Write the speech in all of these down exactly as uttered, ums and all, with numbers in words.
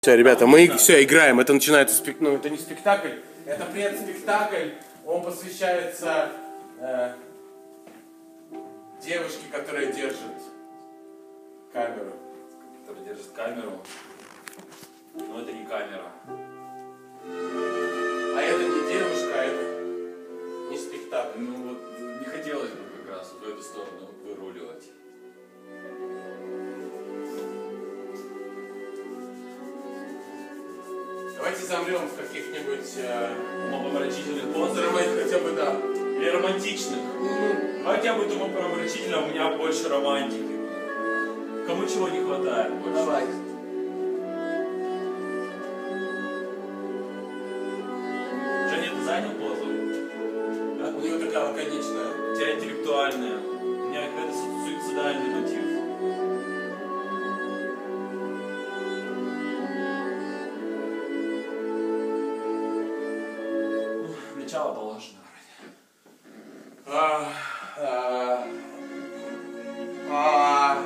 Все, ребята, мы все играем. Это начинается спек... ну, это не спектакль, это предспектакль. Он посвящается э, девушке, которая держит камеру. Которая держит камеру. Но это не камера. А это не девушка, а это не спектакль. Ну вот не хотелось бы как раз в эту сторону выруливать. Давайте замрем в каких-нибудь э, умопомрачительных позах. Хотя бы, да. Или романтичных. Mm-hmm. Давайте я буду умопомрачительным, у меня больше романтики. Кому чего не хватает больше? Давай. Женя, ты занял позу? Да? У него такая лаконичная. У тебя интеллектуальная. У меня какой-то суицидальный мотив. Начало положено. А, а, а,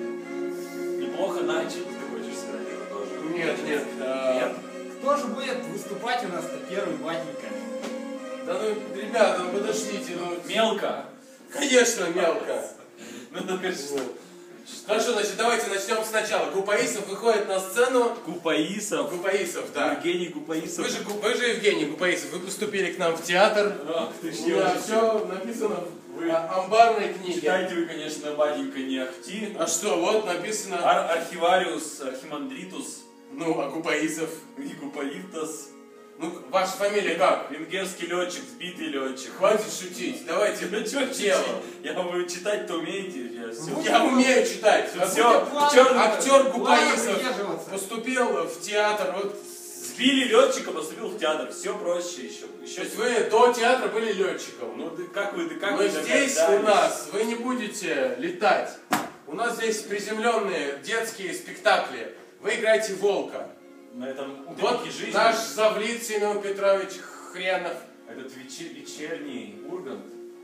Неплохо начали, ты хочешь сказать, это тоже? Нет, нет. А, нет. Кто же будет выступать у нас-то первый, батенька? Да ну, ребята, ну подождите, ну... Мелко? Конечно, мелко. Ну, ну, конечно. Хорошо, значит, давайте начнем сначала. Гупаисов выходит на сцену. Гупаисов? Гупаисов, да. Евгений Гупаисов. Вы же, вы же Евгений Гупаисов, вы поступили к нам в театр. Ах, ты У меня все написано вы... в амбарной книге. Читайте вы, конечно, батенька, не ахти. А что, вот написано... Ар архивариус, архимандритус. Ну, а Гупаисов? И Гупаифтас. Ну, ваша фамилия как? Венгерский летчик, сбитый летчик. Хватит шутить, давайте ну, что дело. Я вы читать-то умеете? Я, все. Я умею читать. Все, Актер, актер Гупаисов поступил в театр. Вот. Сбили летчика, поступил в театр. Все проще еще. еще То есть вы до театра были летчиком. Ну, да как вы, да как Но вы здесь у нас вы не будете летать. У нас здесь приземленные детские спектакли. Вы играете волка. На этом вот жизни. Наш завлит Семен Петрович Хренов. Этот вечер, вечерний Ургант.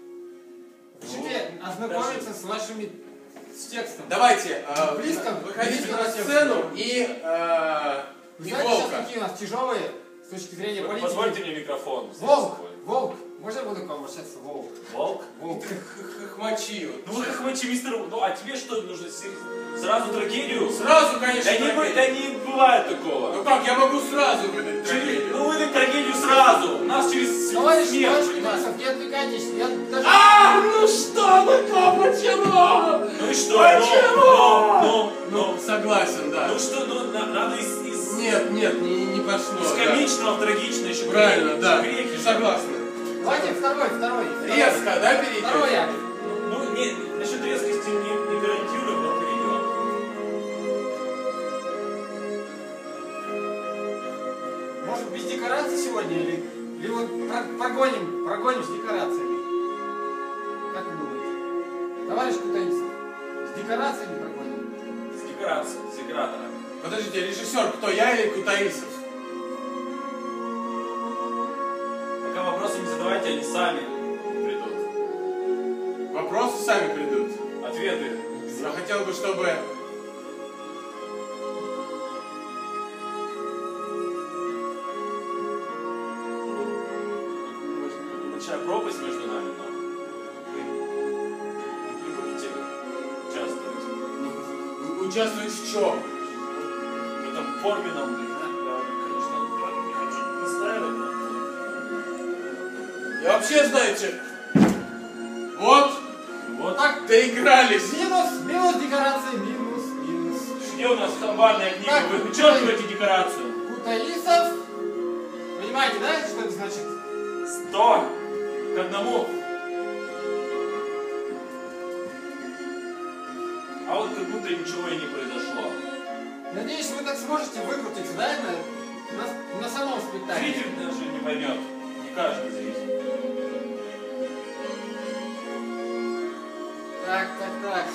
Решите ну, ознакомиться даже... с вашими с текстом. Давайте, э, близко, выходите близко на сцену и, э, Вы и знаете, волка. сейчас какие у нас тяжелые с точки зрения Вы политики? позвольте мне микрофон. Волк, волк. Можно я буду к вам обращаться? Волк. Волк? Волк. Хохмачи. Ну вы хохмачи, мистер... Ну а тебе что нужно? Сразу трагедию? Сразу, конечно, да не, да не бывает такого. Ну как, я могу сразу выдать трагедию? Ну выдать трагедию сразу. У нас через товарищ, смерть. Товарищ Кутаисов, не отвлекайтесь. Я даже... А, ну что, ну что, почему? Ну и что? Почему? Ну, ну, ну, ну, согласен, да. Ну что, ну на, надо из, из... Нет, нет, не, не пошло. Из комичного да. в трагичное еще. Правильно, грех, да. Грехи, согласен. Давайте второй, второй. Резко, второй. Да, перейдем? Второй я. Ну, не, насчет резкости не, не гарантирую, но перейдем. Может без декораций сегодня или, или вот прогоним, прогоним с декорациями? Как вы думаете? Товарищ Кутаисов, с декорациями прогоним? С декорацией, с декоратором. Подождите, режиссер кто, я или Кутаисов? Пока вопросы не задавайте, они сами придут. Вопросы сами придут? Ответы. Я хотел бы, чтобы... Большая пропасть между нами, но вы не будете участвовать. Участвовать в чем? В этом форменном, я, конечно, не хочу настаивать, но... И вообще, знаете, вот, вот так доигрались. Минус, минус декорации, минус, минус. Где у нас амбарная книга? Так, вы вычеркиваете декорацию. Кутаисов. Понимаете, да, что это значит? Сто к одному. А вот как будто ничего и не произошло. Надеюсь, вы так сможете выкрутиться, да, на, на, на самом спектакле. Зритель даже не поймет. Не каждый зритель. Так, так, так.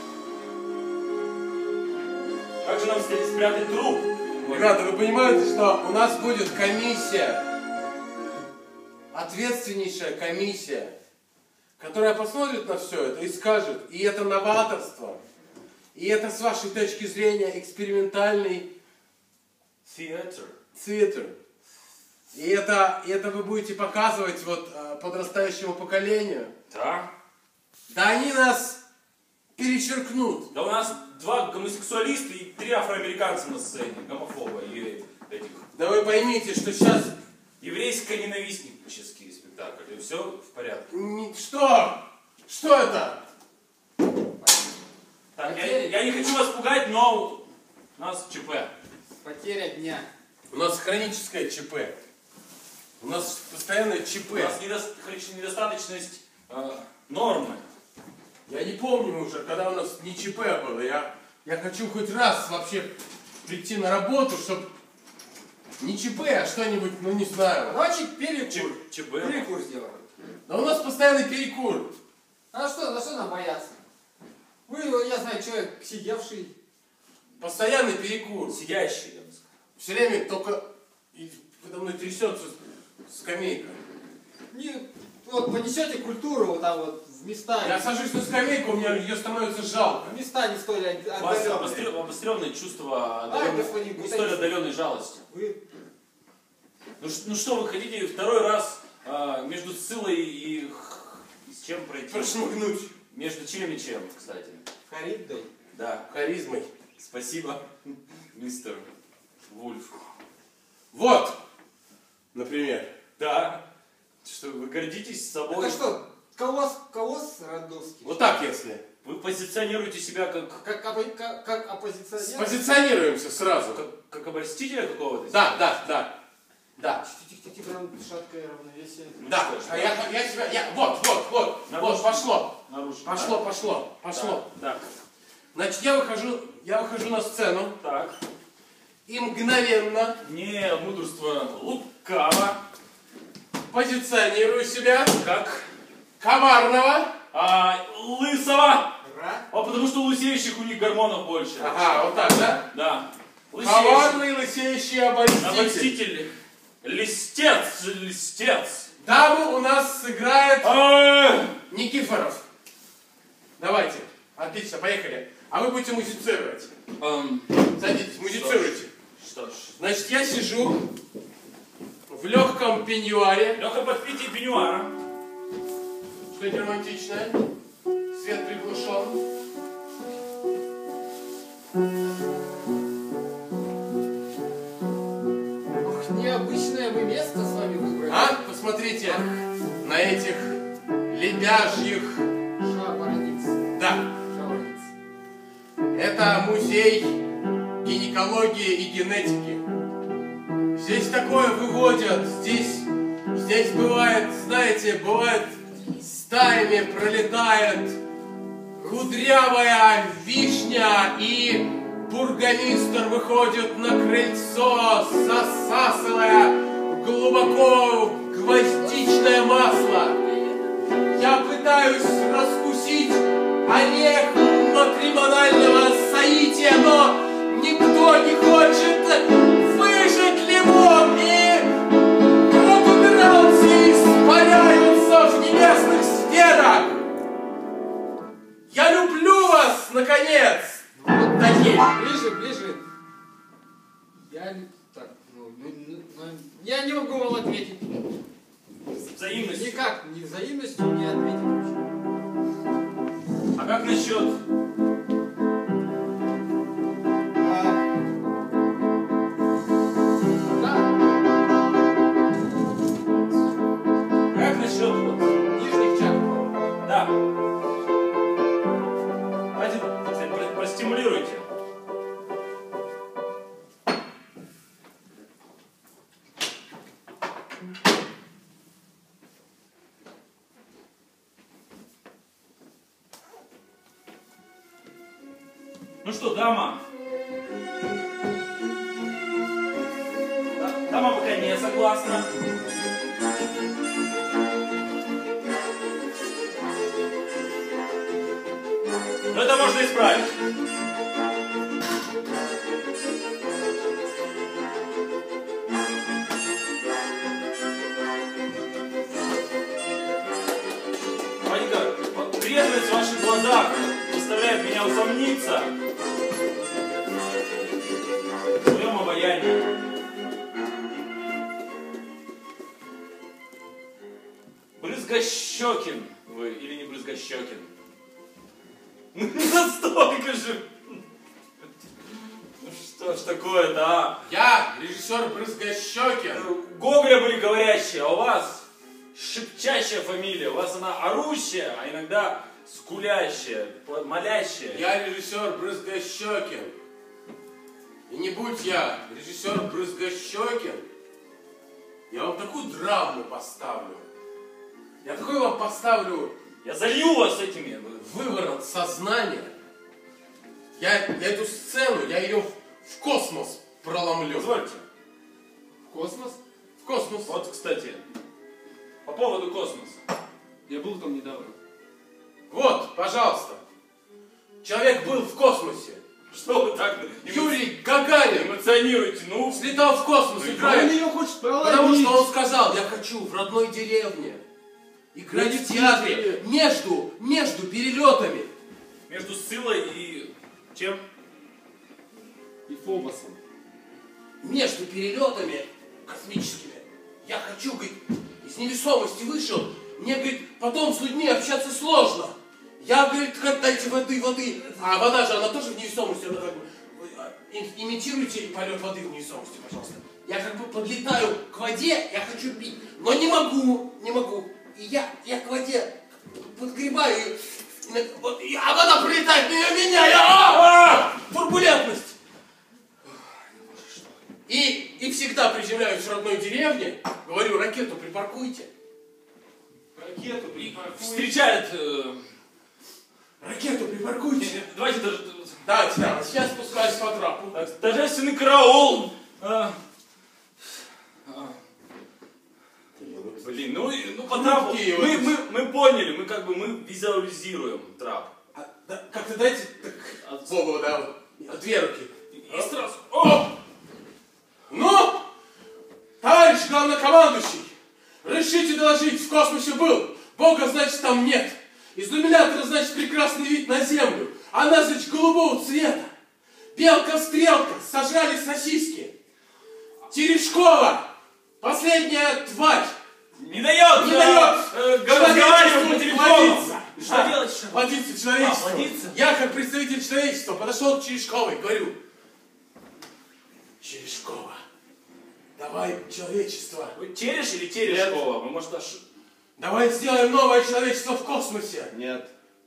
Как же нам спрятать труп? Ребята, вы понимаете, что у нас будет комиссия, ответственнейшая комиссия, которая посмотрит на все это и скажет, и это новаторство, и это с вашей точки зрения экспериментальный Theater. Theater. И это, и это вы будете показывать вот э, подрастающему поколению. Да. Да они нас перечеркнут. Да у нас два гомосексуалиста и три афроамериканца на сцене. Гомофоба и этих. Да вы поймите, что сейчас... Еврейско-ненавистнический спектакль. И все в порядке. Не- Что? Что это? Так, я, я не хочу вас пугать, но у нас ЧП. Потеря дня. У нас хроническое ЧП. У нас постоянное ЧП. У нас недо- хроническая недостаточность э, нормы. Я не помню уже, когда у нас не ЧП было. Я, я хочу хоть раз вообще прийти на работу, чтобы не ЧП, а что-нибудь, ну не знаю. Короче, перекур. Ч- ЧП. Перекур сделаем. Да у нас постоянный перекур. А что, за что нам бояться? Вы, я знаю, человек сидевший. Постоянный перекур. Сидящий, я бы сказал. Все время только и подо мной трясется скамейка. Не, вот понесете культуру вот там вот в места. Я сажусь на скамейку, у меня ее становится жалко. В места не столь У вас отдаленные. обострё- обостренное чувство Ай, отдаленной- господин, не столь куда- отдаленной жалости. Вы Ну, ш- ну что, вы хотите второй раз а, между Сциллой и, х- и с чем пройти? Прошмыгнуть. Между чем и чем, кстати. Харибдой. Да. Харизмой. Спасибо, мистер Вульф. Вот, например. Да. Что, вы гордитесь собой? Это что, колосс, колосс Родовский? Вот так, если. Вы позиционируете себя как, Как, опо- как, как оппозиционер? Спозиционируемся сразу. как, как обольстителя какого-то? Да, да, да. Да. Тихо-тихо, прям шаткое равновесие. Ну, Да. что ж, А я, я себя. Я, вот, вот, вот. Нарушено. Вот, пошло. нарушено. Пошло, пошло, пошло. Так, Значит, я выхожу, я выхожу на сцену так. и мгновенно Не мудрство лукаво, позиционирую себя как коварного. а, лысого. Ра. А потому что у лысеющих у них гормонов больше. Ага, вот так, да? Да. Лысеющий. Коварный, лысеющий обольститель. Обольститель. Листец, листец. Даму у нас сыграет А, Никифоров. Давайте. Отлично, поехали. А вы будете музицировать. эм, Садитесь, музицируйте. Что ж. Значит, я сижу в легком пеньюаре. Леха под питье пеньюара. Что-нибудь романтичное. Свет приглушен. Ох, необычное вы место с вами выбрали. А? Посмотрите на этих лебяжьих. Шабарниц. Да, Шабарниц. это музей гинекологии и генетики. Здесь такое выводят. Здесь, здесь бывает, знаете, бывает стаями пролетает кудрявая вишня, и бургомистр выходит на крыльцо, засасывая глубоко гвоздичное масло. Я пытаюсь раскусить орех матримонального соития, но никто не хочет выжить лимон, и протуберанцы испаряются в небесных сферах. Я люблю вас, наконец! Вот такие. Ближе, ближе. Я не... Так, ну, ну, ну, ну, я не могу вам ответить. Взаимность. Никак, ни взаимностью не ответить вообще. А как насчет А, да, Как насчет вот, нижних чакр. да. Давайте, кстати, про- простимулируйте. Ну что, дама? Да- Дама пока не согласна. Но это можно исправить. Ванька, вот трезвость в ваших глазах заставляет меня усомниться в своем обаянии. Брызгощекин вы или не Брызгощекин? Ну не настолько же. Ну что ж такое-то, а? Я режиссер Брызгощекин. Гоголя были говорящие, а у вас шепчащая фамилия. У вас она орущая, а иногда скулящая, молящая. Я режиссер Брызгощекин. И не будь я режиссер Брызгощекин, я вам такую драму поставлю. Я такой вам поставлю Я залью вас этими. выворот сознания. Я, я эту сцену, я ее в, в космос проломлю. Позвольте. В космос? В космос. Вот, кстати, по поводу космоса. Я был там недавно. Вот, пожалуйста. Человек был в космосе. Что вы так Юрий Гагарин эмоционируете? Ну, слетал в космос, Ну, играет. ее хочет Потому что он сказал, я хочу в родной деревне играть в театре между, между перелетами. между Сциллой и чем? И Фобосом. Между перелетами космическими. Я хочу, говорит, из невесомости вышел. Мне, говорит, потом с людьми общаться сложно. Я, говорит, как дайте воды, воды. А вода же, она тоже в невесомости. Она как бы, имитируйте полет воды в невесомости, пожалуйста. Я как бы подлетаю к воде, я хочу пить, но не могу, не могу. И я, я к воде подгребаю, и, и, вот, и, а вода прилетает мимо меня, я, а, а, турбулентность. И, и всегда приземляюсь в родной деревне, говорю, ракету припаркуйте. Ракету И встречает... э, Ракету припаркуйте. Давайте даже... Давайте, да, сейчас спускаюсь по трапу. Так, торжественный караул. А, а. Блин, ну, и- ну по трапу. Руки Мы, вот. мы, мы поняли, мы как бы мы визуализируем трап. А, да, как-то дайте так, От- Вову, да, вот, две руки. И, и сразу. Оп! Ну, товарищ главнокомандующий, решите доложить, в космосе был, Бога, значит, там нет. Из иллюминатора, значит, прекрасный вид на Землю. Она, значит, голубого цвета. Белка-стрелка, сожрали сосиски. Терешкова, последняя тварь. Не дает! Не э, дает э, разговаривать по телефону. плодиться. Что А, делать? Что? Плодиться человечеству. А, плодиться? Я, как представитель человечества, подошел к Терешковой, говорю, Терешкова, давай человечество. Вы Тереш или Терешкова? Вы, может, аж... Давай сделаем новое человечество в космосе. Нет.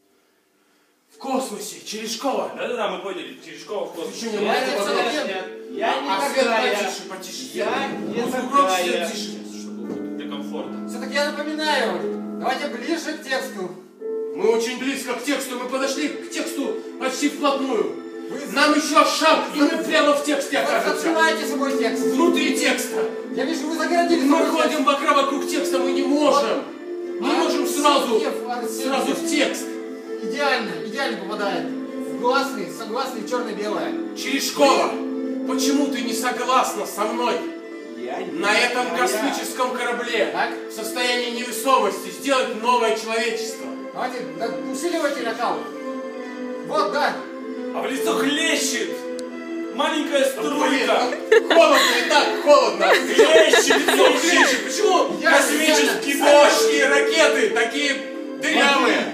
В космосе, Терешкова. Да-да-да, мы поняли. Терешкова в космосе. Ты что, не Я можешь не погромче? нет. Я А не свет такая. потише, потише. Я не Музыку громче, свет такая. тише. Чтобы для комфорта. Все-таки я напоминаю, давайте ближе к тексту. Мы очень близко к тексту, мы подошли к тексту почти вплотную. Вы Нам еще шаг, и мы прямо в тексте Вы окажемся. открываете собой текст. Внутри текста. Я вижу, вы загородили Мы собой ходим вокруг, вокруг текста, мы не можем. Мы А можем сразу, Арсеньев, Арсеньев. сразу в текст. текст. Идеально, идеально попадает. В гласный, согласный, черно-белое. Черешкова, почему ты не согласна со мной? Я не На этом такая. космическом корабле Так. в состоянии невесомости сделать новое человечество. Давайте, да, усиливайте накал. Вот, да. А в лицо хлещет маленькая Блин, струйка. ну, холодно и так, холодно. Хлещет, Лицо хлещет. Почему Я космические специально- дочки, ракеты такие дырявые?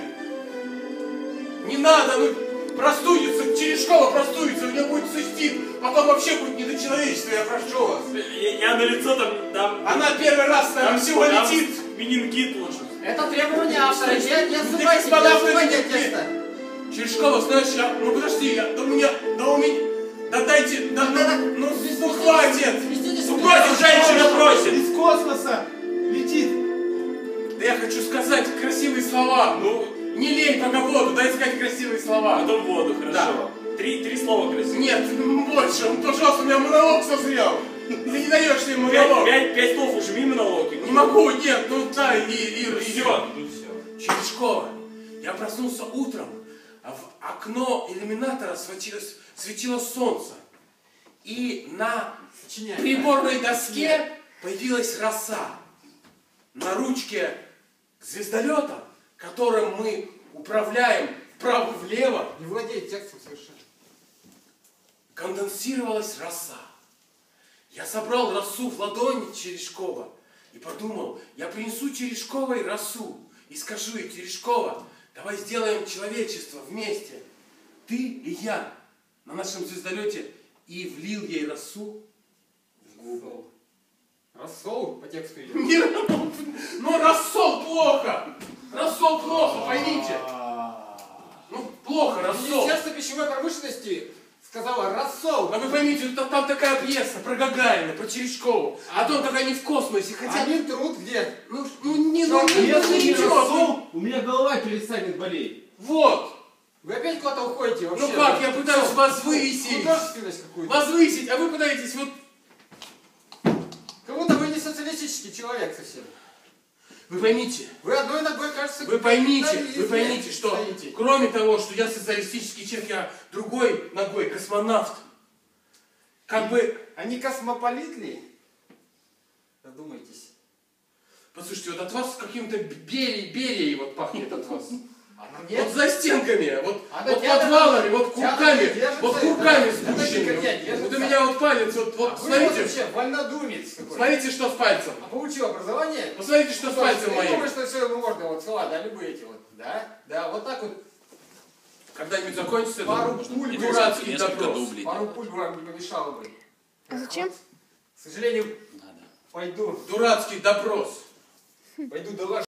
Не надо, ну простудится, Терешкова простудится, у нее будет цистит, потом вообще будет не до человечества, я прошу вас. Я, я на лицо там... там Она первый раз там всего там летит. менингит лучше. Это требование автора. Не, не Ну, ты, ссылайтесь, господа, не вы ссылайтесь не- текста. Черешкова, знаешь, я, ну подожди, я, да у меня, да у меня, да дайте, да, Да, да, ну, ну, ну хватит, Свистите ну с хватит, женщина просит. Из космоса летит. Да я хочу сказать красивые слова, ну, не лей пока воду, дай сказать красивые слова. Потом воду, хорошо. Три, три слова красивые. Нет, ну, больше, ну, пожалуйста, у меня монолог созрел. Ты не даешь мне Пять, монолог. пять, пять слов ужми монолог. Не могу, нет, ну дай, и, и, и, Все, ну все. Черешкова, я проснулся утром, а в окно иллюминатора светилось, светило солнце. И на Сочиняй. приборной доске появилась роса. На ручке звездолета, которым мы управляем вправо-влево, Не владеет текстом совершенно. конденсировалась роса. Я собрал росу в ладони Терешкова и подумал, я принесу Терешковой росу. и скажу ей: Терешкова, давай сделаем человечество вместе. Ты и я на нашем звездолете. И влил ей росу в губы. Рассол по тексту идет. Не, ну рассол плохо. Рассол плохо, поймите. Ну плохо, рассол. Министерство пищевой промышленности сказала рассол. А вы поймите, там, там такая пьеса про Гагарина, про Терешкову. А то он как они в космосе, хотя... Один труд где? Ну, ну не, Что, ну, не, если ну, не ничего. рассол, у меня голова перестанет болеть. Вот. Вы опять куда-то уходите вообще? Ну как, я пытаюсь Что? возвысить. Художественность какую-то. Возвысить, а вы пытаетесь вот... Как будто вы не социалистический человек совсем. Вы поймите, Вы одной ногой, кажется... вы поймите, капитализме вы поймите, что стоите. кроме того, что я социалистический человек, я другой ногой космонавт. Как бы... А не космополит ли? Задумайтесь. Послушайте, вот от вас каким-то берей, берей вот пахнет от вас. Она Вот за стенками, вот, А вот да театр- подвалами, вот театр курками, держится, вот курками это- это спущенными. никогда держится. Вот у меня вот палец, вот, вот А вы вот смотрите, вообще вольнодумец какой. смотрите, что с пальцем. А получил образование? Посмотрите, что с пальцем Я моим. думаю, что все можно, вот слова, да, любые эти вот. Да, да, вот так вот. Когда-нибудь закончится Пару этот пуль, дурацкий несколько допрос. дублей. Пару пуль вам не помешало бы. А зачем? К сожалению, Надо. пойду, Дурацкий допрос. пойду доложу.